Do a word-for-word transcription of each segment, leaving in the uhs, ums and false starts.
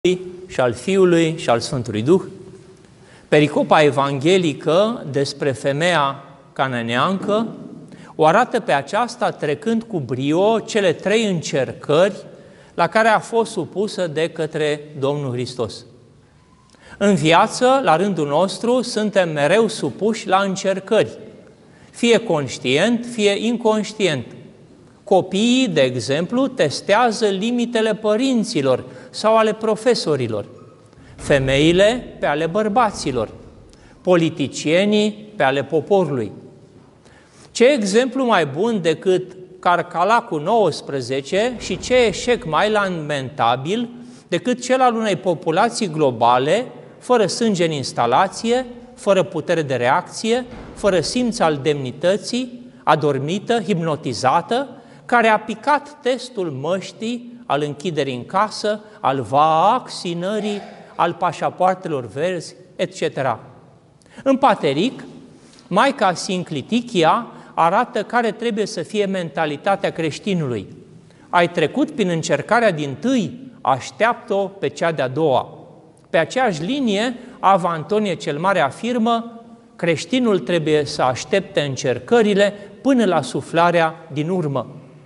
și al Fiului și al Sfântului Duh. Pericopa evanghelică despre femeia cananeancă o arată pe aceasta trecând cu brio cele trei încercări la care a fost supusă de către Domnul Hristos. În viață, la rândul nostru, suntem mereu supuși la încercări, fie conștient, fie inconștient. Copiii, de exemplu, testează limitele părinților sau ale profesorilor, femeile pe ale bărbaților, politicienii pe ale poporului. Ce exemplu mai bun decât Carcalacul nouăsprezece și ce eșec mai lamentabil decât cel al unei populații globale, fără sânge în instalație, fără putere de reacție, fără simț al demnității, adormită, hipnotizată, care a picat testul măștii, al închiderii în casă, al vaccinării, al pașapoartelor verzi, et cetera. În Pateric, Maica Sinclitichia arată care trebuie să fie mentalitatea creștinului. Ai trecut prin încercarea dintâi, așteaptă-o pe cea de-a doua. Pe aceeași linie, Ava Antonie cel Mare afirmă, creștinul trebuie să aștepte încercările până la suflarea din urmă.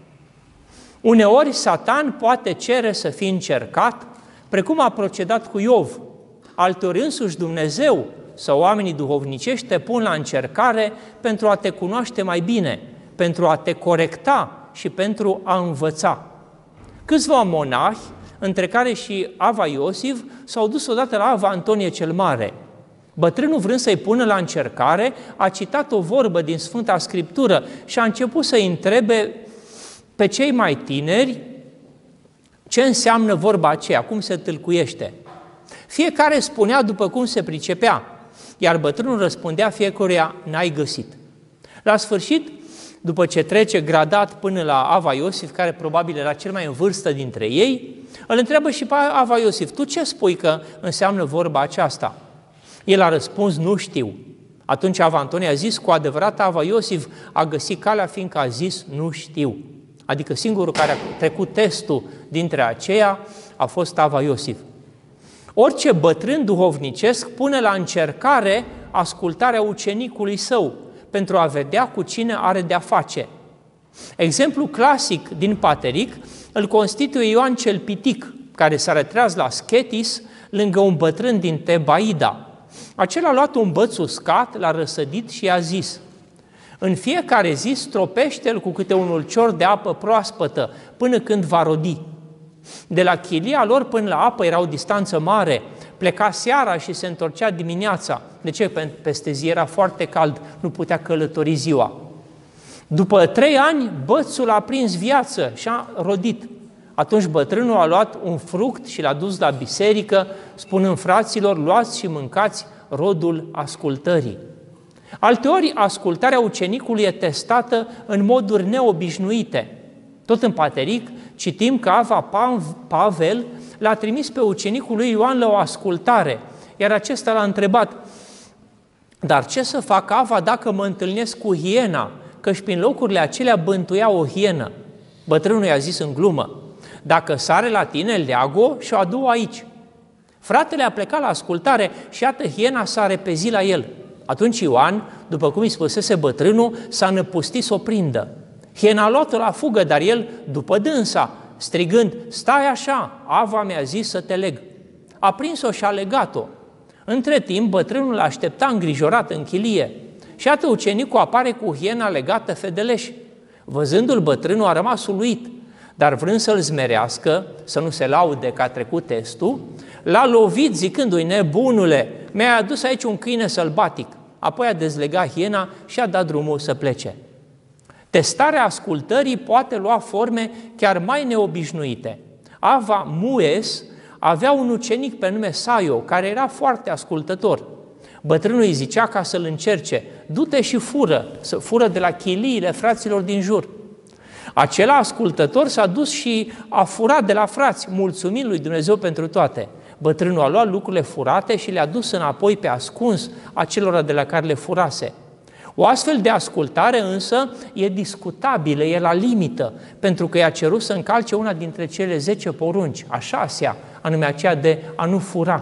Uneori, Satan poate cere să fie încercat, precum a procedat cu Iov. Alteori însuși Dumnezeu sau oamenii duhovnicești te pun la încercare pentru a te cunoaște mai bine, pentru a te corecta și pentru a învăța. Câțiva monahi, între care și Ava Iosif, s-au dus odată la Ava Antonie cel Mare. Bătrânul, vrând să-i pună la încercare, a citat o vorbă din Sfânta Scriptură și a început să-i întrebe pe cei mai tineri ce înseamnă vorba aceea, cum se tâlcuiește. Fiecare spunea după cum se pricepea, iar bătrânul răspundea fiecăruia, n-ai găsit. La sfârșit, după ce trece gradat până la Ava Iosif, care probabil era cel mai în vârstă dintre ei, îl întreabă și pe Ava Iosif, tu ce spui că înseamnă vorba aceasta? El a răspuns, nu știu. Atunci Ava Antonie a zis, cu adevărat Ava Iosif a găsit calea, fiindcă a zis, nu știu. Adică singurul care a trecut testul dintre aceia a fost Ava Iosif. Orice bătrân duhovnicesc pune la încercare ascultarea ucenicului său pentru a vedea cu cine are de-a face. Exemplu clasic din Pateric îl constituie Ioan cel Pitic, care s-a retras la Schetis lângă un bătrân din Tebaida. Acela a luat un băț uscat, l-a răsădit și i-a zis, în fiecare zi stropește-l cu câte un ulcior de apă proaspătă până când va rodi. De la chilia lor până la apă era o distanță mare, pleca seara și se întorcea dimineața. De ce? Peste zi era foarte cald, nu putea călători ziua. După trei ani, bățul a prins viață și a rodit. Atunci bătrânul a luat un fruct și l-a dus la biserică, spunând fraților, luați și mâncați rodul ascultării. Alteori, ascultarea ucenicului e testată în moduri neobișnuite. Tot în Pateric citim că Ava Pavel l-a trimis pe ucenicul lui Ioan la o ascultare, iar acesta l-a întrebat, dar ce să fac, Ava, dacă mă întâlnesc cu hiena, căci prin locurile acelea bântuia o hienă? Bătrânul i-a zis în glumă, dacă sare la tine, leagă-o și o adu aici. Fratele a plecat la ascultare și iată hiena s-a repezit la el. Atunci Ioan, după cum îi spusese bătrânul, s-a năpustit să o prindă. Hiena a luat-o la fugă, dar el, după dânsa, strigând, stai așa, Ava mi-a zis să te leg. A prins-o și a legat-o. Între timp, bătrânul aștepta îngrijorat în chilie. Și iată ucenicul apare cu hiena legată fedeleș. Văzându-l, bătrânul a rămas uluit, dar vrând să-l zmerească, să nu se laude că a trecut testul, l-a lovit zicându-i, nebunule, mi-ai adus aici un câine sălbatic. Apoi a dezlegat hiena și a dat drumul să plece. Testarea ascultării poate lua forme chiar mai neobișnuite. Ava Mues avea un ucenic pe nume Saio, care era foarte ascultător. Bătrânul îi zicea ca să-l încerce, du-te și fură, să fură de la chiliile fraților din jur. Acela ascultător s-a dus și a furat de la frați, mulțumind lui Dumnezeu pentru toate. Bătrânul a luat lucrurile furate și le-a dus înapoi pe ascuns acelora de la care le furase. O astfel de ascultare însă e discutabilă, e la limită, pentru că i-a cerut să încalce una dintre cele zece porunci, a șasea, anume aceea de a nu fura.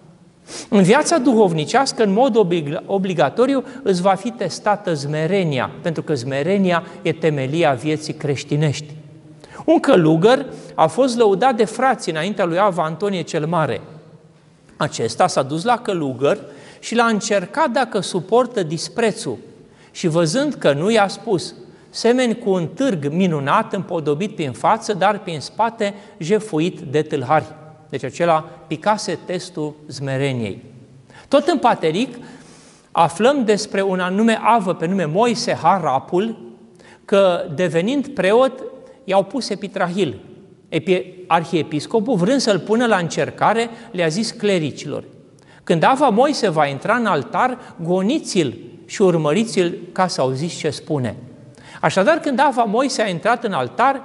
În viața duhovnicească, în mod obligatoriu, îți va fi testată smerenia, pentru că smerenia e temelia vieții creștinești. Un călugăr a fost lăudat de frații înaintea lui Ava Antonie cel Mare. Acesta s-a dus la călugăr și l-a încercat dacă suportă disprețul și văzând că nu, i-a spus: semeni cu un târg minunat, împodobit prin față, dar prin spate jefuit de tâlhari. Deci acela picase testul smereniei. Tot în Pateric aflăm despre un anume avă pe nume Moise Harapul, că devenind preot i-au pus epitrahil. Arhiepiscopul, vrând să-l pună la încercare, le-a zis clericilor: când ava Moise va intra în altar, goniți-l și urmăriți-l ca să auziți ce spune. Așadar, când ava Moise a intrat în altar,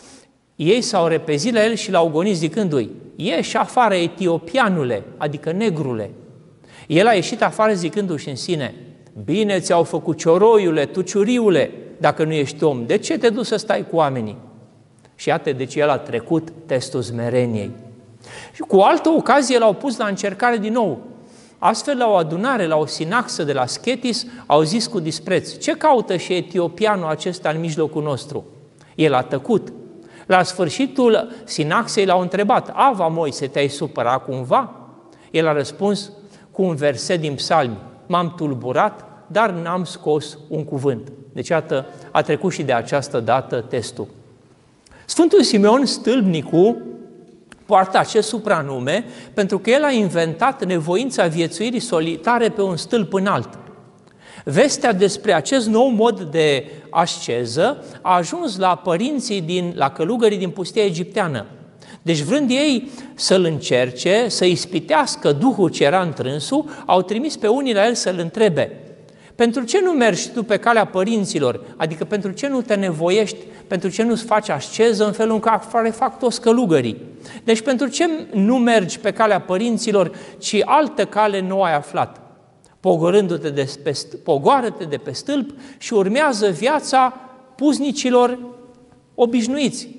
ei s-au repezit la el și l-au gonit zicându-i: ieși afară, etiopianule, adică negrule. El a ieșit afară zicându-și în sine: bine ți-au făcut cioroiule, tuciuriule, dacă nu ești om, de ce te duci să stai cu oamenii? Și iată, deci el a trecut testul smereniei. Și cu altă ocazie l-au pus la încercare din nou. Astfel, la o adunare, la o sinaxă de la Schetis, au zis cu dispreț: ce caută și etiopianul acesta în mijlocul nostru? El a tăcut. La sfârșitul sinaxei l-au întrebat: ava Moise, te-ai supărat cumva? El a răspuns cu un verset din Psalmi: m-am tulburat, dar n-am scos un cuvânt. Deci, iată, a trecut și de această dată testul. Sfântul Simeon Stâlpnicul poartă acest supranume pentru că el a inventat nevoința viețuirii solitare pe un stâlp înalt. Vestea despre acest nou mod de asceză a ajuns la părinții, din, la călugării din pustia egipteană. Deci, vrând ei să-l încerce, să ispitească duhul ce era întrânsul, au trimis pe unii la el să-l întrebe: pentru ce nu mergi tu pe calea părinților? Adică pentru ce nu te nevoiești, pentru ce nu-ți faci asceză în felul în care fac toți călugării? Deci pentru ce nu mergi pe calea părinților, ci altă cale nu ai aflat? Pogorându-te de pe, pogoară-te de pe stâlp și urmează viața puznicilor obișnuiți.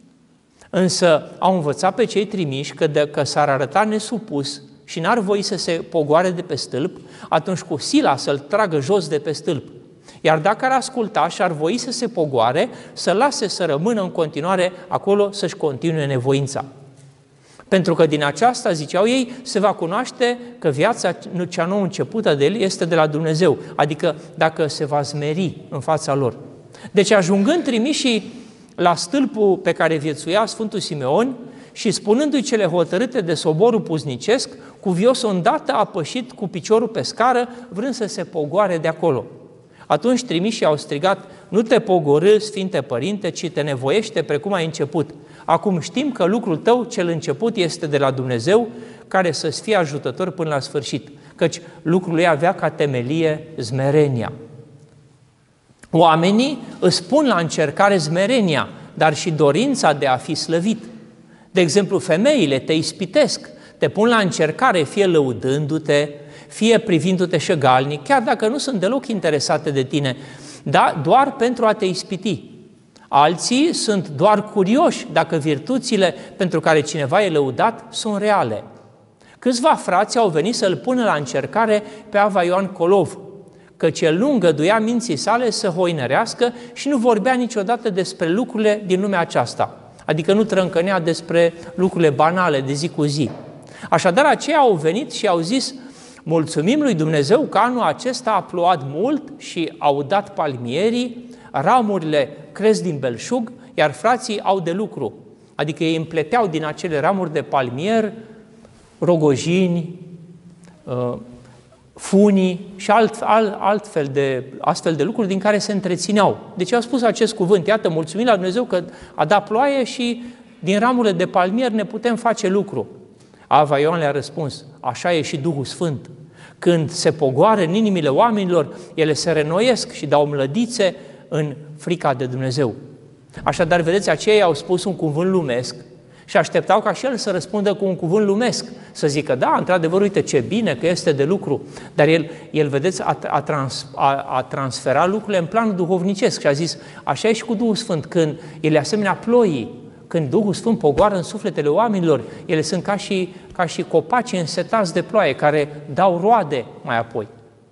Însă au învățat pe cei trimiși că dacă s-ar arăta nesupus și n-ar voi să se pogoare de pe stâlp, atunci cu sila să-l tragă jos de pe stâlp. Iar dacă ar asculta și ar voi să se pogoare, să lase să rămână în continuare acolo, să-și continue nevoința. Pentru că din aceasta, ziceau ei, se va cunoaște că viața cea nouă începută de el este de la Dumnezeu, adică dacă se va smeri în fața lor. Deci, ajungând trimișii la stâlpul pe care viețuia Sfântul Simeon și spunându-i cele hotărâte de soborul puznicesc, cuviosul îndată a pășit cu piciorul pe scară, vrând să se pogoare de acolo. Atunci trimișii au strigat: nu te pogorî, Sfinte Părinte, ci te nevoiește precum ai început. Acum știm că lucrul tău cel început este de la Dumnezeu, care să-ți fie ajutător până la sfârșit, căci lucrul lui avea ca temelie smerenia. Oamenii îți pun la încercare smerenia, dar și dorința de a fi slăvit. De exemplu, femeile te ispitesc, te pun la încercare, fie lăudându-te, fie privindu-te șăgalnic, chiar dacă nu sunt deloc interesate de tine, dar doar pentru a te ispiti. Alții sunt doar curioși dacă virtuțile pentru care cineva e lăudat sunt reale. Câțiva frați au venit să-l pună la încercare pe Ava Ioan Colov, căci el nu îngăduia minții sale să hoinărească și nu vorbea niciodată despre lucrurile din lumea aceasta, adică nu trâncănea despre lucrurile banale de zi cu zi. Așadar, aceia au venit și au zis: mulțumim lui Dumnezeu că anul acesta a plouat mult și au dat palmierii, ramurile cresc din belșug, iar frații au de lucru. Adică ei împleteau din acele ramuri de palmier rogojini, funii și alt, alt, altfel de, astfel de lucruri din care se întrețineau. Deci au spus acest cuvânt: iată, mulțumim la Dumnezeu că a dat ploaie și din ramurile de palmier ne putem face lucru. Ava Ioan le-a răspuns: așa e și Duhul Sfânt. Când se pogoară în inimile oamenilor, ele se renoiesc și dau mlădițe în frica de Dumnezeu. Așadar, vedeți, aceia au spus un cuvânt lumesc și așteptau ca și el să răspundă cu un cuvânt lumesc, să zică: da, într-adevăr, uite ce bine că este de lucru. Dar el, el vedeți, a, a, trans, a, a transferat lucrurile în plan duhovnicesc și a zis: așa e și cu Duhul Sfânt, când el e asemenea ploii, Când Duhul Sfânt pogoară în sufletele oamenilor, ele sunt ca și, ca și copaci însetați de ploaie, care dau roade mai apoi.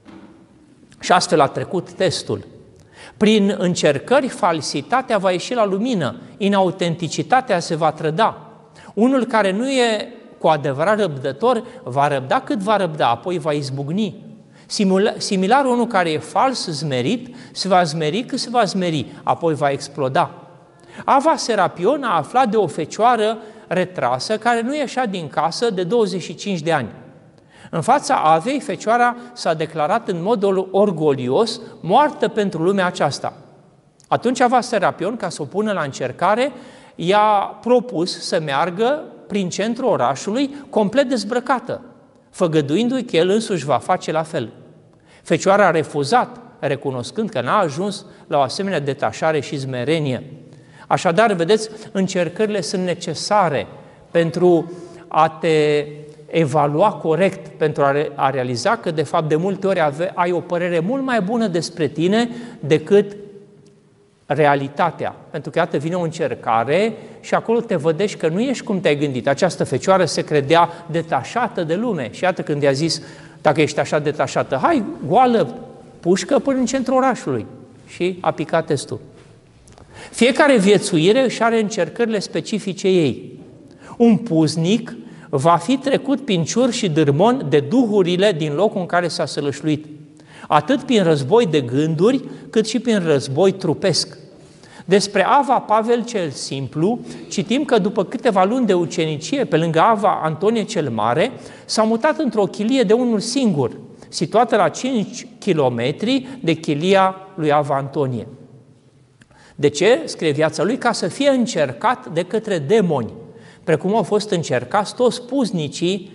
Și astfel a trecut testul. Prin încercări, falsitatea va ieși la lumină, inautenticitatea se va trăda. Unul care nu e cu adevărat răbdător va răbda cât va răbda, apoi va izbucni. Similar, unul care e fals zmerit, se va zmeri cât se va zmeri, apoi va exploda. Ava Serapion a aflat de o fecioară retrasă care nu ieșea din casă de douăzeci și cinci de ani. În fața Avei, fecioara s-a declarat în mod orgolios moartă pentru lumea aceasta. Atunci Ava Serapion, ca să o pună la încercare, i-a propus să meargă prin centrul orașului complet dezbrăcată, făgăduindu-i că el însuși va face la fel. Fecioara a refuzat, recunoscând că n-a ajuns la o asemenea detașare și smerenie. Așadar, vedeți, încercările sunt necesare pentru a te evalua corect, pentru a, re- a realiza că, de fapt, de multe ori ave- ai o părere mult mai bună despre tine decât realitatea. Pentru că, iată, vine o încercare și acolo te vădești că nu ești cum te-ai gândit. Această fecioară se credea detașată de lume și iată când i-a zis, dacă ești așa detașată, hai, goală, pușcă până în centrul orașului. Și a picat testul. Fiecare viețuire își are încercările specifice ei. Un puznic va fi trecut prin ciur și dârmon de duhurile din locul în care s-a sălășluit, atât prin război de gânduri, cât și prin război trupesc. Despre Ava Pavel cel Simplu, citim că după câteva luni de ucenicie, pe lângă Ava Antonie cel Mare, s-a mutat într-o chilie de unul singur, situată la cinci kilometri de chilia lui Ava Antonie. De ce? Scrie viața lui, ca să fie încercat de către demoni, precum au fost încercați toți puznicii.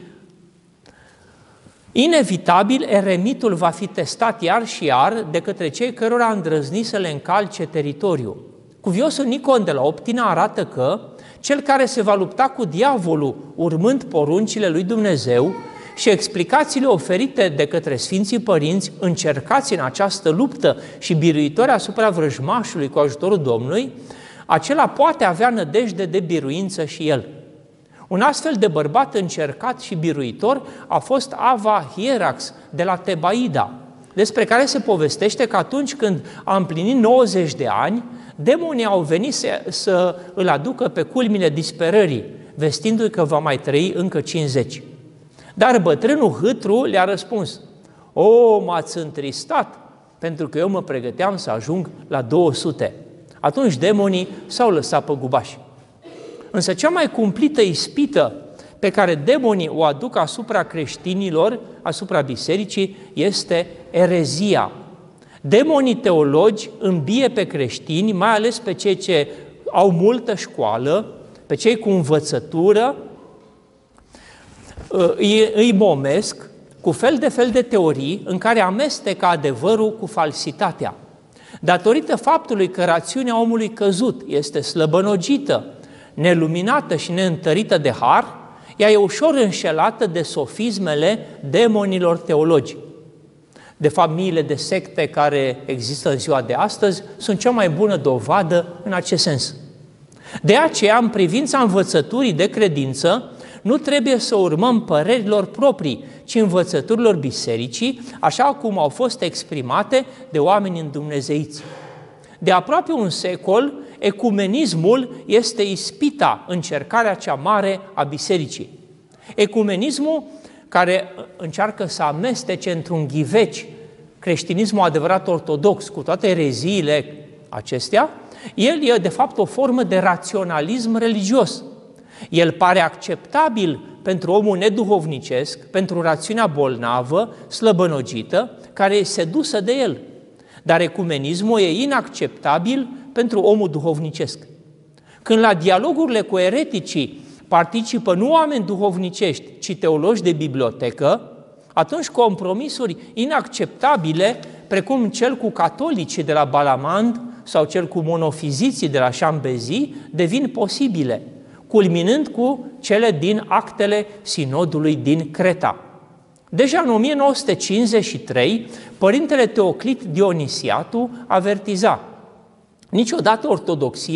Inevitabil, eremitul va fi testat iar și iar de către cei cărora a îndrăznit să le încalce teritoriul. Cuviosul Nicon de la Optina arată că cel care se va lupta cu diavolul urmând poruncile lui Dumnezeu și explicațiile oferite de către Sfinții Părinți, încercați în această luptă și biruitori asupra vrăjmașului cu ajutorul Domnului, acela poate avea nădejde de biruință și el. Un astfel de bărbat încercat și biruitor a fost Ava Hierax de la Tebaida, despre care se povestește că atunci când a împlinit nouăzeci de ani, demonii au venit să, să îl aducă pe culmile disperării, vestindu-i că va mai trăi încă cincizeci. Dar bătrânul hâtru le-a răspuns, o, m-ați întristat, pentru că eu mă pregăteam să ajung la două sute. Atunci demonii s-au lăsat pe gubași. Însă cea mai cumplită ispită pe care demonii o aduc asupra creștinilor, asupra bisericii, este erezia. Demonii teologi îmbie pe creștini, mai ales pe cei ce au multă școală, pe cei cu învățătură, îi, îi momesc cu fel de fel de teorii în care amestecă adevărul cu falsitatea. Datorită faptului că rațiunea omului căzut este slăbănogită, neluminată și neîntărită de har, ea e ușor înșelată de sofismele demonilor teologi. De fapt, miile de secte care există în ziua de astăzi sunt cea mai bună dovadă în acest sens. De aceea, în privința învățăturii de credință, nu trebuie să urmăm părerilor proprii, ci învățăturilor bisericii, așa cum au fost exprimate de oameni îndumnezeiți. De aproape un secol, ecumenismul este ispita, încercarea cea mare a bisericii. Ecumenismul care încearcă să amestece într-un ghiveci creștinismul adevărat ortodox, cu toate ereziile acestea, el e de fapt o formă de raționalism religios. El pare acceptabil pentru omul neduhovnicesc, pentru rațiunea bolnavă, slăbănogită, care e sedusă de el. Dar ecumenismul e inacceptabil pentru omul duhovnicesc. Când la dialogurile cu ereticii participă nu oameni duhovnicești, ci teologi de bibliotecă, atunci compromisuri inacceptabile, precum cel cu catolicii de la Balamand sau cel cu monofiziții de la Șambezi, devin posibile, culminând cu cele din actele sinodului din Creta. Deja în o mie nouă sute cincizeci și trei, părintele Teoclit Dionisiatu avertiza: niciodată ortodoxia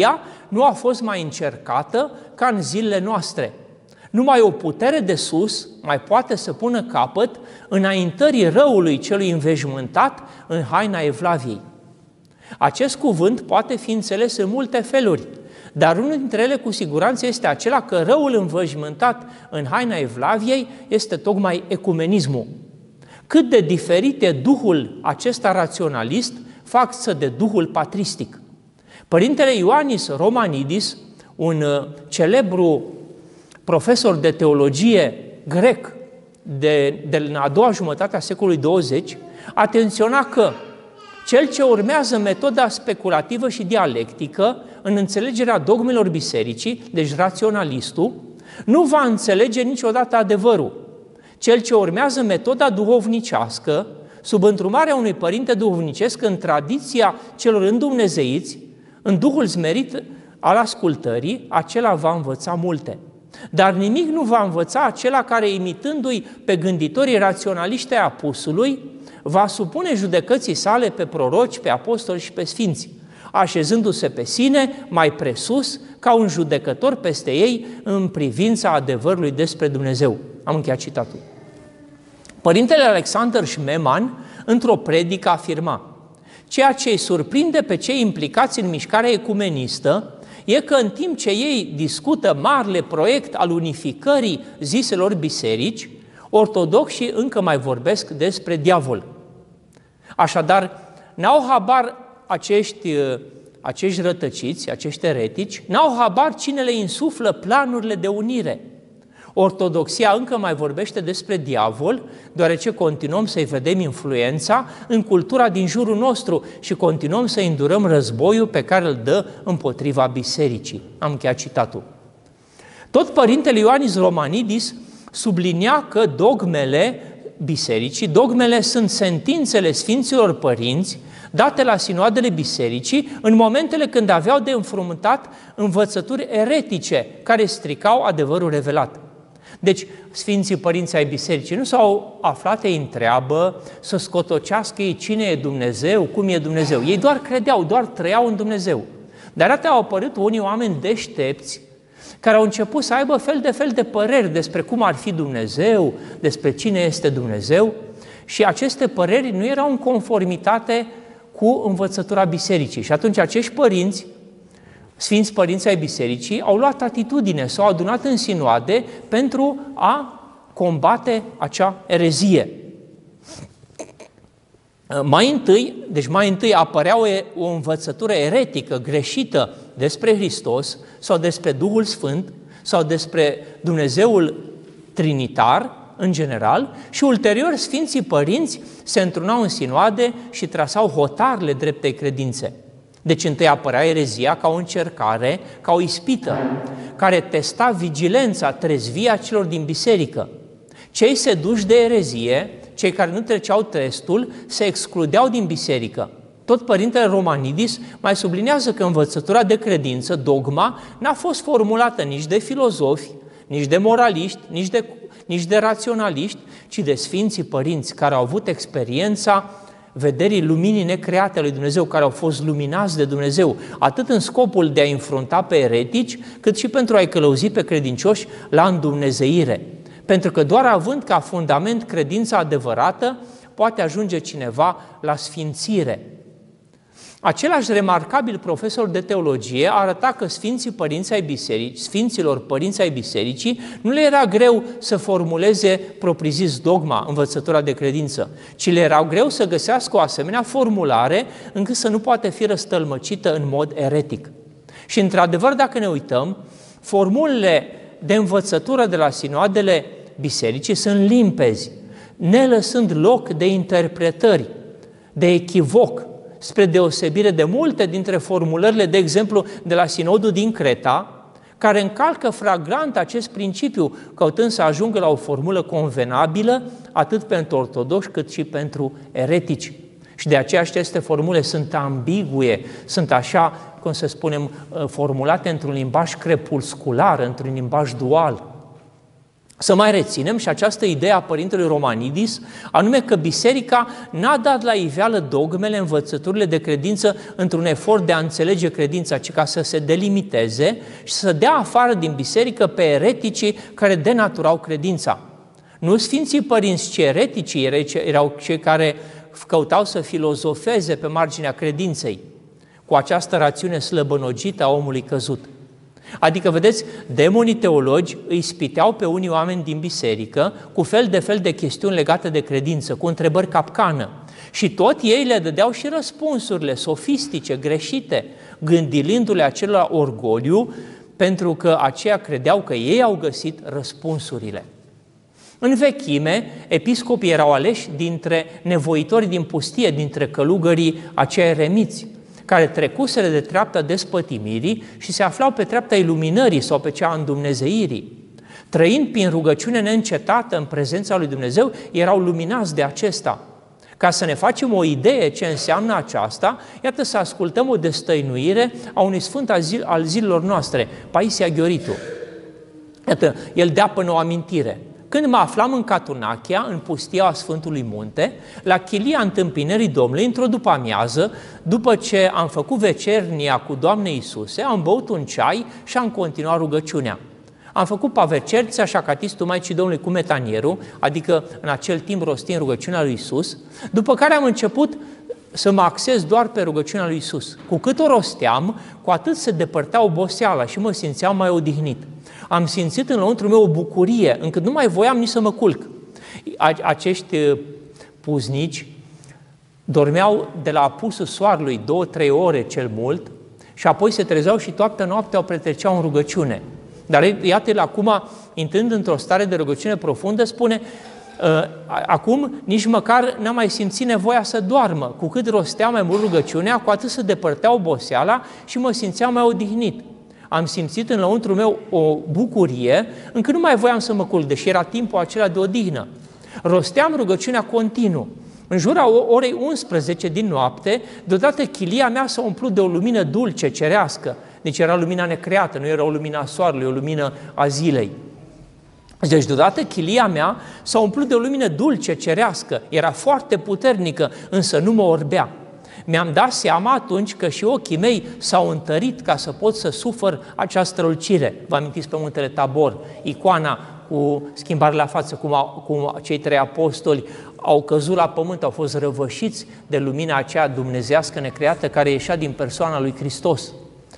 nu a fost mai încercată ca în zilele noastre. Numai o putere de sus mai poate să pună capăt înaintării răului celui înveșmântat în haina evlaviei. Acest cuvânt poate fi înțeles în multe feluri, dar unul dintre ele cu siguranță este acela că răul înveșmântat în haina evlaviei este tocmai ecumenismul. Cât de diferit e duhul acesta raționalist față de duhul patristic. Părintele Ioannis Romanidis, un celebru profesor de teologie grec de, de a doua jumătate a secolului douăzeci, atenționa că cel ce urmează metoda speculativă și dialectică în înțelegerea dogmelor bisericii, deci raționalistul, nu va înțelege niciodată adevărul. Cel ce urmează metoda duhovnicească, sub întrumarea unui părinte duhovnicesc în tradiția celor îndumnezeiți, în duhul smerit al ascultării, acela va învăța multe. Dar nimic nu va învăța acela care, imitându-i pe gânditorii raționaliști ai apusului, va supune judecății sale pe proroci, pe apostoli și pe sfinți, așezându-se pe sine mai presus ca un judecător peste ei în privința adevărului despre Dumnezeu. Am încheiat citatul. Părintele Alexander Schmemann, într-o predică, afirma: ceea ce îi surprinde pe cei implicați în mișcarea ecumenistă e că în timp ce ei discută marele proiect al unificării ziselor biserici, ortodoxii încă mai vorbesc despre diavol. Așadar, n-au habar acești, acești rătăciți, acești eretici, n-au habar cine le insuflă planurile de unire. Ortodoxia încă mai vorbește despre diavol, deoarece continuăm să-i vedem influența în cultura din jurul nostru și continuăm să îndurăm războiul pe care îl dă împotriva bisericii. Am încheiat citatul. Tot părintele Ioannis Romanidis sublinia că dogmele bisericii, dogmele sunt sentințele Sfinților Părinți date la sinoadele bisericii în momentele când aveau de înfrumutat învățături eretice care stricau adevărul revelat. Deci, Sfinții Părinți ai Bisericii nu s-au aflat, ei întreabă să scotocească ei cine e Dumnezeu, cum e Dumnezeu. Ei doar credeau, doar trăiau în Dumnezeu. Dar atât au apărut unii oameni deștepți care au început să aibă fel de fel de păreri despre cum ar fi Dumnezeu, despre cine este Dumnezeu, și aceste păreri nu erau în conformitate cu învățătura bisericii. Și atunci acești părinți, Sfinți Părinți ai Bisericii, au luat atitudine, s-au adunat în sinoade pentru a combate acea erezie. Mai întâi, deci mai întâi apărea o, o învățătură eretică, greșită despre Hristos sau despre Duhul Sfânt sau despre Dumnezeul Trinitar în general și ulterior Sfinții Părinți se întrunau în sinoade și trasau hotarele dreptei credințe. Deci întâi apărea erezia ca o încercare, ca o ispită, care testa vigilența, trezvia celor din biserică. Cei seduși de erezie, cei care nu treceau testul, se excludeau din biserică. Tot părintele Romanidis mai sublinează că învățătura de credință, dogma, n-a fost formulată nici de filozofi, nici de moraliști, nici de, nici de raționaliști, ci de Sfinții Părinți care au avut experiența vederii luminii necreate a lui Dumnezeu, care au fost luminați de Dumnezeu, atât în scopul de a înfrunta pe eretici, cât și pentru a-i călăuzi pe credincioși la îndumnezeire. Pentru că doar având ca fundament credința adevărată, poate ajunge cineva la sfințire. Același remarcabil profesor de teologie arăta că Sfinții Părinți ai Bisericii, Sfinților Părinți ai Bisericii, nu le era greu să formuleze propriu-zis dogma, învățătura de credință, ci le era greu să găsească o asemenea formulare încât să nu poate fi răstălmăcită în mod eretic. Și într-adevăr, dacă ne uităm, formulele de învățătură de la sinoadele bisericii sunt limpezi, nelăsând loc de interpretări, de echivoc, spre deosebire de multe dintre formulările, de exemplu, de la Sinodul din Creta, care încalcă flagrant acest principiu, căutând să ajungă la o formulă convenabilă, atât pentru ortodoxi cât și pentru eretici. Și de aceea aceste formule sunt ambigue, sunt așa, cum să spunem, formulate într-un limbaj crepuscular, într-un limbaj dual. Să mai reținem și această idee a părintelui Romanidis, anume că biserica n-a dat la iveală dogmele, învățăturile de credință într-un efort de a înțelege credința, ci ca să se delimiteze și să dea afară din biserică pe ereticii care denaturau credința. Nu Sfinții Părinți, ci ereticii erau cei care căutau să filozofeze pe marginea credinței, cu această rațiune slăbănogită a omului căzut. Adică, vedeți, demonii teologi îi spiteau pe unii oameni din biserică cu fel de fel de chestiuni legate de credință, cu întrebări capcană. Și tot ei le dădeau și răspunsurile sofistice, greșite, gândilindu-le acelor orgoliu, pentru că aceia credeau că ei au găsit răspunsurile. În vechime, episcopii erau aleși dintre nevoitori din pustie, dintre călugării aceia eremiți, care trecuseră de treapta despătimirii și se aflau pe treapta iluminării sau pe cea a îndumnezeirii. Trăind prin rugăciune neîncetată în prezența lui Dumnezeu, erau luminați de acesta. Ca să ne facem o idee ce înseamnă aceasta, iată să ascultăm o destăinuire a unui sfânt al zilelor noastre, Paisia Ghioritu. Iată, el dea până o amintire. Când mă aflam în Catunachia, în pustia Sfântului Munte, la chilia întâmpinării Domnului, într-o după-amiază, după ce am făcut vecernia cu Doamne Iisuse, am băut un ceai și am continuat rugăciunea. Am făcut pavecerța și acatistul Maicii Domnului cu metanierul, adică în acel timp rostind rugăciunea lui Iisus, după care am început să mă axez doar pe rugăciunea lui Iisus. Cu cât o rosteam, cu atât se depărtea oboseala și mă simțeam mai odihnit. Am simțit în lăuntru meu o bucurie, încât nu mai voiam nici să mă culc. Acești puznici dormeau de la apusul soarelui două, trei ore cel mult și apoi se trezeau și toată noaptea o petreceau în rugăciune. Dar iată-l acum, intrând într-o stare de rugăciune profundă, spune: acum nici măcar n-am mai simțit nevoia să doarmă. Cu cât rostea mai mult rugăciunea, cu atât se depărtea oboseala și mă simțeam mai odihnit. Am simțit în lăuntru meu o bucurie, încât nu mai voiam să mă culc, deși era timpul acela de odihnă. Rosteam rugăciunea continuu. În jura orei unsprezece din noapte, deodată chilia mea s-a umplut de o lumină dulce, cerească. Deci era lumina necreată, nu era o lumină a soarelui, o lumină a zilei. Deci deodată chilia mea s-a umplut de o lumină dulce, cerească. Era foarte puternică, însă nu mă orbea. Mi-am dat seama atunci că și ochii mei s-au întărit ca să pot să sufăr această strălucire. Vă amintiți pe muntele Tabor, icoana cu schimbarea la față, cum, au, cum cei trei apostoli au căzut la pământ, au fost răvășiți de lumina aceea dumnezească necreată care ieșea din persoana lui Hristos.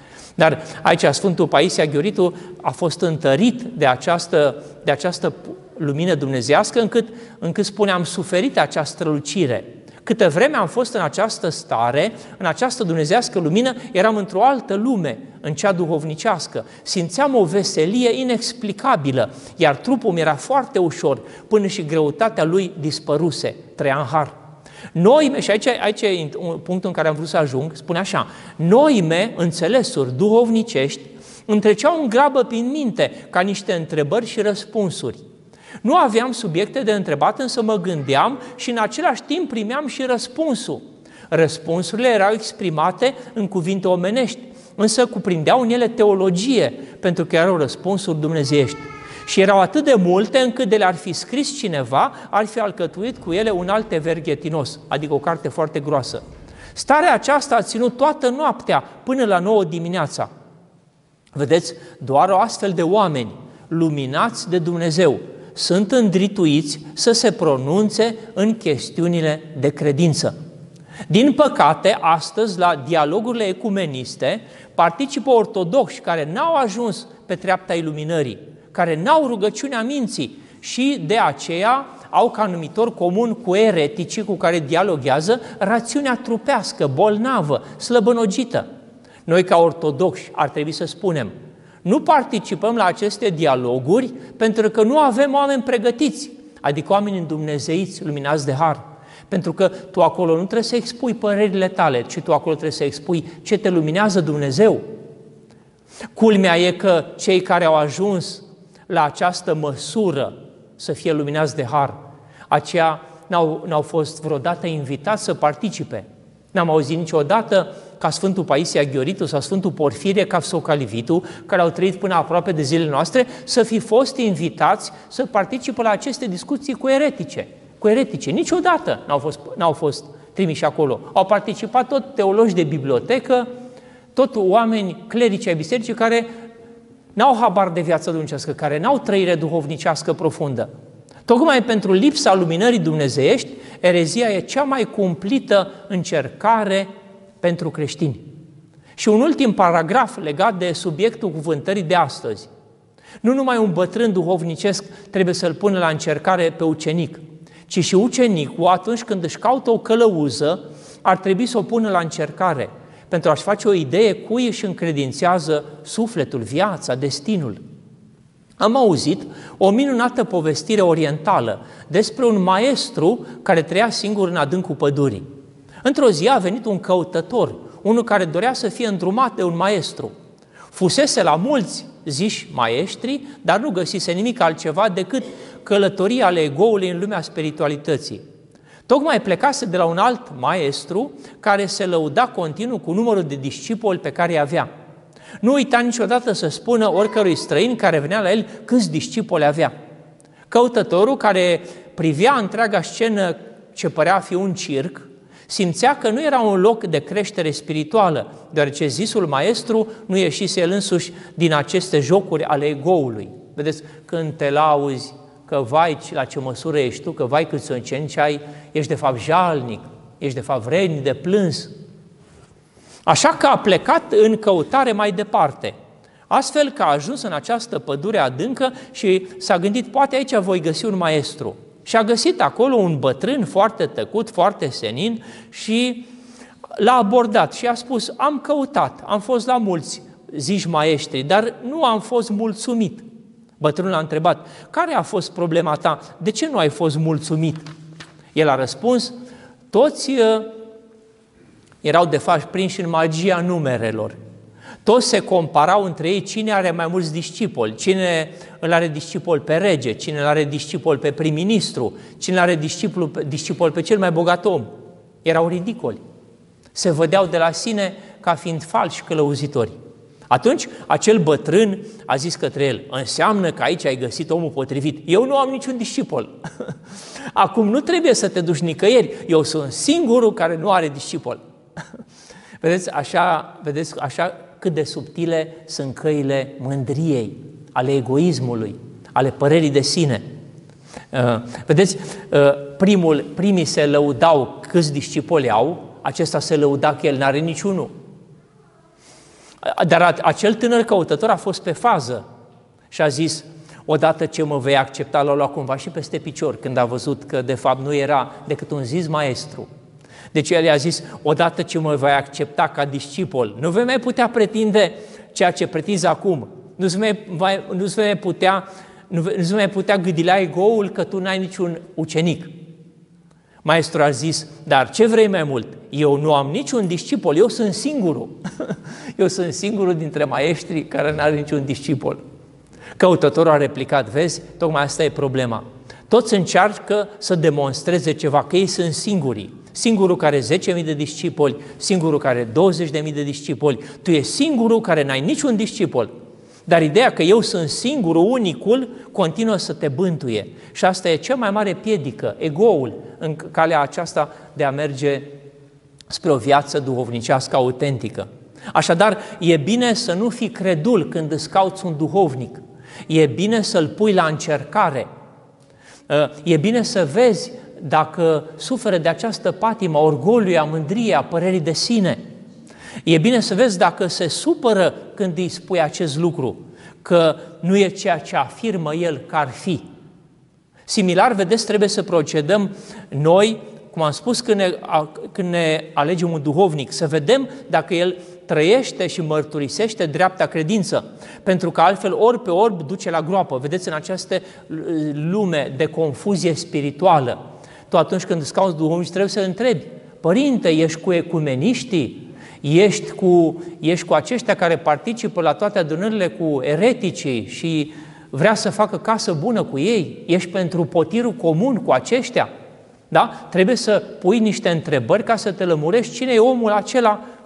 Dar aici Sfântul Paisia Ghioritu a fost întărit de această, de această lumină dumnezească, încât, încât spune, am suferit această strălucire. Câtă vreme am fost în această stare, în această dumnezească lumină, eram într-o altă lume, în cea duhovnicească. Simțeam o veselie inexplicabilă, iar trupul mi era foarte ușor, până și greutatea lui dispăruse, trăia în har. Noime, și aici, aici e un punct în care am vrut să ajung, spune așa: noime înțelesuri duhovnicești îmi treceau în grabă prin minte, ca niște întrebări și răspunsuri. Nu aveam subiecte de întrebat, însă mă gândeam și în același timp primeam și răspunsul. Răspunsurile erau exprimate în cuvinte omenești, însă cuprindeau în ele teologie, pentru că erau răspunsuri dumnezeiești. Și erau atât de multe încât de le-ar fi scris cineva, ar fi alcătuit cu ele un alt verghetinos, adică o carte foarte groasă. Starea aceasta a ținut toată noaptea până la nouă dimineața. Vedeți, doar o astfel de oameni luminați de Dumnezeu sunt îndrituiți să se pronunțe în chestiunile de credință. Din păcate, astăzi, la dialogurile ecumeniste, participă ortodoxi care n-au ajuns pe treapta iluminării, care n-au rugăciunea minții și de aceea au ca numitor comun cu ereticii cu care dialoghează rațiunea trupească, bolnavă, slăbănogită. Noi, ca ortodoxi, ar trebui să spunem: nu participăm la aceste dialoguri pentru că nu avem oameni pregătiți, adică oameni îndumnezeiți, luminați de har. Pentru că tu acolo nu trebuie să expui părerile tale, ci tu acolo trebuie să expui ce te luminează Dumnezeu. Culmea e că cei care au ajuns la această măsură să fie luminați de har, aceia n-au, n-au fost vreodată invitați să participe. N-am auzit niciodată ca Sfântul Paisie Aghioritu sau Sfântul Porfirie Capsocalivitu, care au trăit până aproape de zilele noastre, să fi fost invitați să participe la aceste discuții cu eretice. Cu eretice. Niciodată n-au fost, n-au fost trimiși acolo. Au participat tot teologi de bibliotecă, tot oameni clerici ai bisericii care n-au habar de viața dumnezeiască, care n-au trăire duhovnicească profundă. Tocmai pentru lipsa luminării dumnezeiești, erezia e cea mai cumplită încercare pentru creștini. Și un ultim paragraf legat de subiectul cuvântării de astăzi. Nu numai un bătrân duhovnicesc trebuie să-l pună la încercare pe ucenic, ci și ucenicul, atunci când își caută o călăuză, ar trebui să o pună la încercare, pentru a-și face o idee cui își încredințează sufletul, viața, destinul. Am auzit o minunată povestire orientală despre un maestru care trăia singur în adâncul pădurii. Într-o zi a venit un căutător, unul care dorea să fie îndrumat de un maestru. Fusese la mulți ziși maestri, dar nu găsise nimic altceva decât călătoria ale egoului în lumea spiritualității. Tocmai plecase de la un alt maestru care se lăuda continuu cu numărul de discipoli pe care îi avea. Nu uita niciodată să spună oricărui străin care venea la el câți discipoli avea. Căutătorul, care privea întreaga scenă ce părea a fi un circ, simțea că nu era un loc de creștere spirituală, deoarece zisul maestru nu ieșise el însuși din aceste jocuri ale egoului. Vedeți, când te lauzi că vai la ce măsură ești tu, că vai câți ucenici ai, ești de fapt jalnic, ești de fapt vrednic de plâns. Așa că a plecat în căutare mai departe, astfel că a ajuns în această pădure adâncă și s-a gândit, poate aici voi găsi un maestru. Și a găsit acolo un bătrân foarte tăcut, foarte senin și l-a abordat și a spus, am căutat, am fost la mulți ziși maestri, dar nu am fost mulțumit. Bătrânul a întrebat, care a fost problema ta? De ce nu ai fost mulțumit? El a răspuns, toți uh, erau de fapt prinși în magia numerelor. Toți se comparau între ei cine are mai mulți discipoli, cine îl are discipol pe rege, cine îl are discipol pe prim-ministru, cine îl are discipol, discipol pe cel mai bogat om. Erau ridicoli. Se vedeau de la sine ca fiind falși călăuzitori. Atunci, acel bătrân a zis către el, înseamnă că aici ai găsit omul potrivit. Eu nu am niciun discipol. Acum nu trebuie să te duci nicăieri. Eu sunt singurul care nu are discipol. Vedeți, așa, vedeți așa cât de subtile sunt căile mândriei, ale egoismului, ale părerii de sine. Vedeți, primul, primii se lăudau câți discipoli au, acesta se lăuda că el n-are niciunul. Dar acel tânăr căutător a fost pe fază și a zis, odată ce mă vei accepta, l-a luat cumva și peste picior, când a văzut că de fapt nu era decât un zis maestru. Deci el i-a zis, odată ce mă vei accepta ca discipol, nu vei mai putea pretinde ceea ce pretinzi acum, nu-ți mai, nu-ți mai putea, nu-ți mai putea gâdi la ego-ul că tu n-ai niciun ucenic. Maestrul a zis, dar ce vrei mai mult? Eu nu am niciun discipol, eu sunt singurul. Eu sunt singurul dintre maestrii care n-are niciun discipol. Căutătorul a replicat, vezi, tocmai asta e problema. Toți încearcă să demonstreze ceva, că ei sunt singurii. Singurul care are zece mii de discipoli, singurul care are douăzeci de mii de discipoli, tu ești singurul care n-ai niciun discipol. Dar ideea că eu sunt singurul, unicul, continuă să te bântuie. Și asta e cea mai mare piedică, egoul, în calea aceasta de a merge spre o viață duhovnicească autentică. Așadar, e bine să nu fii credul când îți cauți un duhovnic. E bine să-l pui la încercare. E bine să vezi dacă suferă de această patimă a orgoliului, a mândriei, a părerii de sine. E bine să vezi dacă se supără când îi spui acest lucru, că nu e ceea ce afirmă el că ar fi. Similar, vedeți, trebuie să procedăm noi, cum am spus, când ne, când ne alegem un duhovnic, să vedem dacă el trăiește și mărturisește dreapta credință, pentru că altfel ori pe orb duce la groapă. Vedeți, în această lume de confuzie spirituală, tu atunci când îți cauți duhovnici trebuie să întrebi, părinte, ești cu ecumeniștii? Ești cu, ești cu aceștia care participă la toate adunările cu ereticii și vrea să facă casă bună cu ei? Ești pentru potirul comun cu aceștia? Da? Trebuie să pui niște întrebări ca să te lămurești cine e omul acela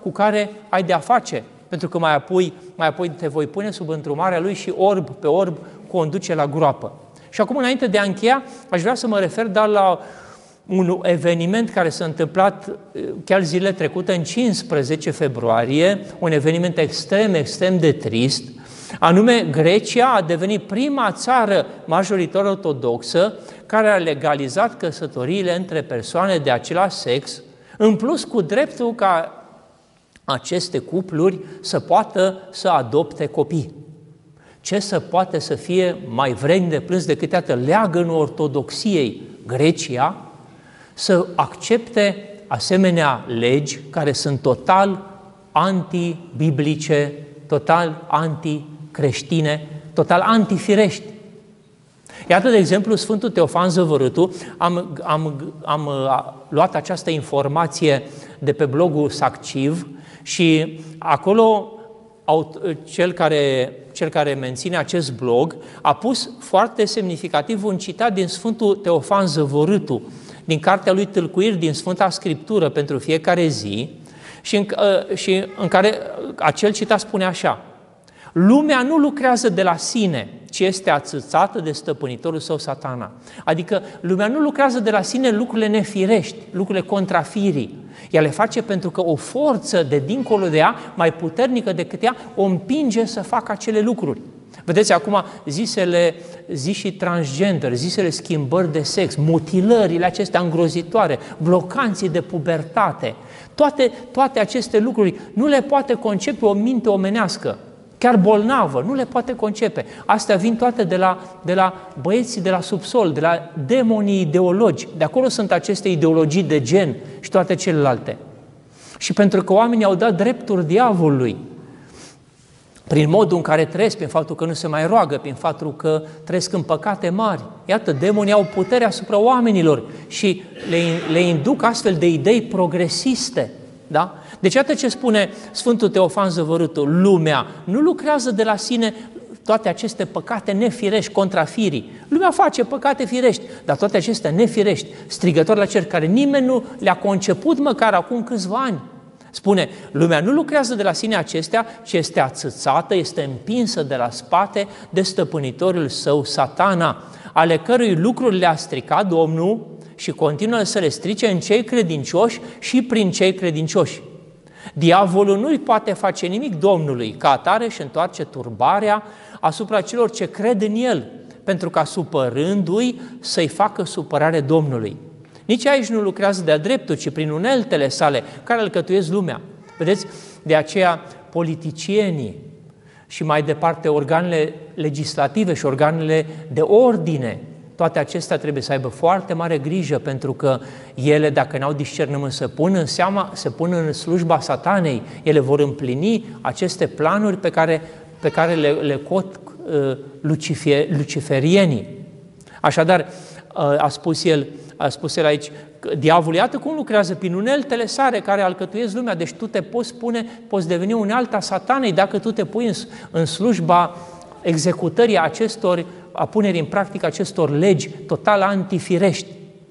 cu care ai de-a face, pentru că mai apoi, mai apoi te voi pune sub întrumarea lui și orb pe orb conduce la groapă. Și acum, înainte de a încheia, aș vrea să mă refer doar la un eveniment care s-a întâmplat chiar zilele trecute, în cincisprezece februarie, un eveniment extrem, extrem de trist, anume Grecia a devenit prima țară majoritar ortodoxă care a legalizat căsătoriile între persoane de același sex, în plus cu dreptul ca aceste cupluri să poată să adopte copii. Ce să poate să fie mai vrednic de plâns decât iată leagănul ortodoxiei Grecia să accepte asemenea legi care sunt total antibiblice, total anticreștine, total antifirești. Iată, de exemplu, Sfântul Teofan Zăvărâtu, am, am, am luat această informație de pe blogul Sacciv și acolo cel care, cel care menține acest blog a pus foarte semnificativ un citat din Sfântul Teofan Zăvărâtu, din cartea lui Tâlcuiri din Sfânta Scriptură pentru fiecare zi și în, și în care acel citat spune așa: lumea nu lucrează de la sine, ci este ațățată de stăpânitorul său Satana. Adică lumea nu lucrează de la sine lucrurile nefirești, lucrurile contrafirii. Ea le face pentru că o forță de dincolo de ea, mai puternică decât ea, o împinge să facă acele lucruri. Vedeți, acum zisele, zi și transgender, zisele schimbări de sex, mutilările acestea îngrozitoare, blocanții de pubertate, toate, toate aceste lucruri nu le poate concepe o minte omenească, chiar bolnavă, nu le poate concepe. Astea vin toate de la, de la băieții de la subsol, de la demonii ideologi. De acolo sunt aceste ideologii de gen și toate celelalte. Și pentru că oamenii au dat drepturi diavolului, prin modul în care trăiesc, prin faptul că nu se mai roagă, prin faptul că trăiesc în păcate mari. Iată, demonii au putere asupra oamenilor și le, le induc astfel de idei progresiste. Da? Deci iată ce spune Sfântul Teofan Zăvărâtu: lumea nu lucrează de la sine toate aceste păcate nefirești, contrafirii. Lumea face păcate firești, dar toate acestea nefirești, strigători la cer, care nimeni nu le-a conceput măcar acum câțiva ani. Spune, lumea nu lucrează de la sine acestea, ci este ațățată, este împinsă de la spate de stăpânitorul său Satana, ale cărui lucruri le-a stricat Domnul și continuă să le strice în cei credincioși și prin cei credincioși. Diavolul nu-i poate face nimic Domnului, ca atare și întoarce turbarea asupra celor ce cred în El, pentru ca supărându-i să-i facă supărare Domnului. Nici aici nu lucrează de-a dreptul, ci prin uneltele sale care alcătuiesc lumea. Vedeți? De aceea politicienii și mai departe organele legislative și organele de ordine, toate acestea trebuie să aibă foarte mare grijă, pentru că ele, dacă n-au discernământ, se pun în seama, se pun în slujba Satanei. Ele vor împlini aceste planuri pe care, pe care le, le cot uh, lucifer, luciferienii. Așadar, uh, a spus el, a spus el aici, diavolul, iată cum lucrează prin uneltele sale care alcătuiesc lumea, deci tu te poți pune, poți deveni unealta Satanei dacă tu te pui în, în slujba executării acestor, a punerii în practică acestor legi total antifirești.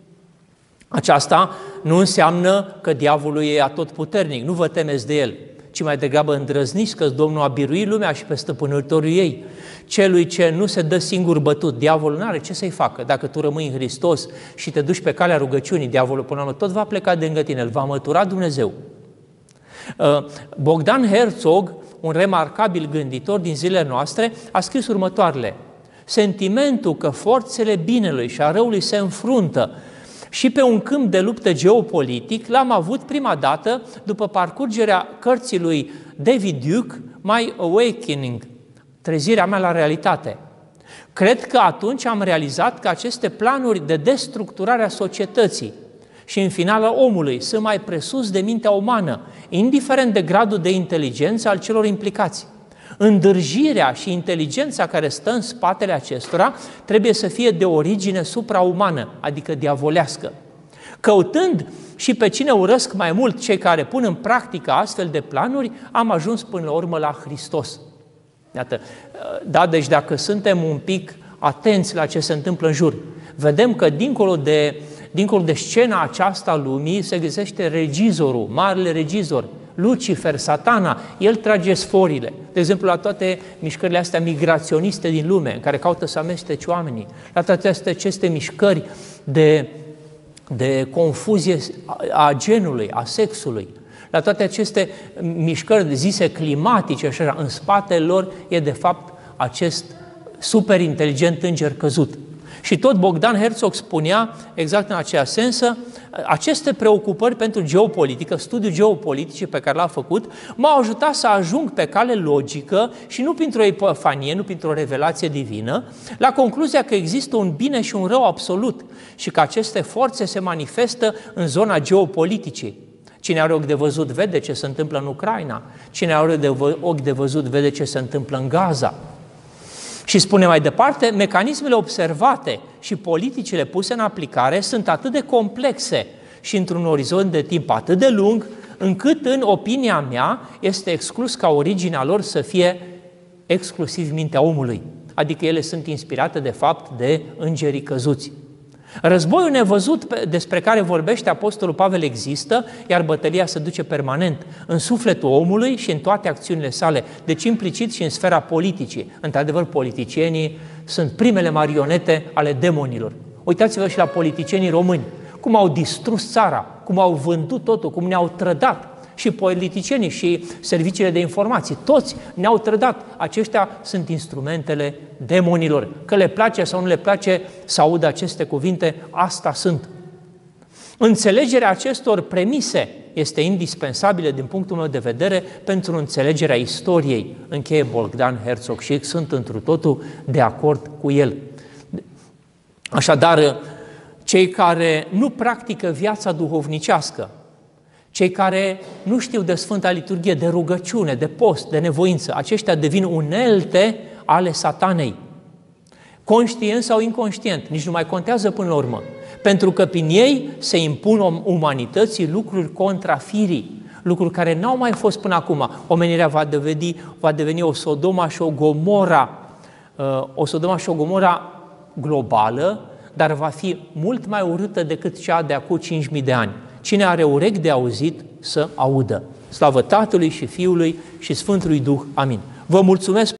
Aceasta nu înseamnă că diavolul e atotputernic, nu vă temeți de el, ci mai degrabă îndrăzniți că Domnul a biruit lumea și pe stăpânitorul ei. Celui ce nu se dă singur bătut, diavolul nu are ce să-i facă. Dacă tu rămâi în Hristos și te duci pe calea rugăciunii, diavolul până la urmă tot va pleca de lângă tine, îl va mătura Dumnezeu. Bogdan Herzog, un remarcabil gânditor din zilele noastre, a scris următoarele: sentimentul că forțele binelui și a răului se înfruntă și pe un câmp de luptă geopolitic l-am avut prima dată după parcurgerea cărții lui David Duke, My Awakening, trezirea mea la realitate. Cred că atunci am realizat că aceste planuri de destructurare a societății și în final a omului sunt mai presus de mintea umană, indiferent de gradul de inteligență al celor implicați. Îndârjirea și inteligența care stă în spatele acestora trebuie să fie de origine supraumană, adică diavolească. Căutând și pe cine urăsc mai mult cei care pun în practică astfel de planuri, am ajuns până la urmă la Hristos. Iată, da, deci dacă suntem un pic atenți la ce se întâmplă în jur, vedem că dincolo de, dincolo de scena aceasta a lumii se găsește regizorul, marele regizor, Lucifer, Satana, el trage sforile. De exemplu, la toate mișcările astea migraționiste din lume, care caută să amestece oamenii, la toate astea, aceste mișcări de, de confuzie a genului, a sexului, la toate aceste mișcări zise climatice, așa, în spatele lor e de fapt acest superinteligent înger căzut. Și tot Bogdan Herzog spunea, exact în aceea sensă, aceste preocupări pentru geopolitică, studiul geopolitic pe care l-a făcut, m-au ajutat să ajung pe cale logică și nu printr-o epifanie, nu printr-o revelație divină, la concluzia că există un bine și un rău absolut și că aceste forțe se manifestă în zona geopoliticii. Cine are ochi de văzut vede ce se întâmplă în Ucraina, cine are ochi de văzut vede ce se întâmplă în Gaza. Și spune mai departe, mecanismele observate și politicile puse în aplicare sunt atât de complexe și într-un orizont de timp atât de lung, încât, în opinia mea, este exclus ca originea lor să fie exclusiv mintea omului. Adică ele sunt inspirate, de fapt, de îngerii căzuți. Războiul nevăzut despre care vorbește Apostolul Pavel există, iar bătălia se duce permanent în sufletul omului și în toate acțiunile sale, deci implicit și în sfera politicii. Într-adevăr, politicienii sunt primele marionete ale demonilor. Uitați-vă și la politicienii români, cum au distrus țara, cum au vândut totul, cum ne-au trădat. Și politicienii și serviciile de informații, toți ne-au trădat. Aceștia sunt instrumentele demonilor. Că le place sau nu le place să audă aceste cuvinte, asta sunt. Înțelegerea acestor premise este indispensabilă din punctul meu de vedere pentru înțelegerea istoriei, încheie Bogdan Herzog și sunt întru totul de acord cu el. Așadar, cei care nu practică viața duhovnicească, cei care nu știu de Sfânta Liturghie, de rugăciune, de post, de nevoință, aceștia devin unelte ale satanei. Conștient sau inconștient, nici nu mai contează până la urmă. Pentru că prin ei se impun umanității lucruri contra firii, lucruri care n-au mai fost până acum. Omenirea va deveni, va deveni o Sodoma și o Gomora, o Sodoma și o Gomora globală, dar va fi mult mai urâtă decât cea de acum cinci mii de ani. Cine are urechi de auzit, să audă. Slavă Tatălui și Fiului și Sfântului Duh. Amin. Vă mulțumesc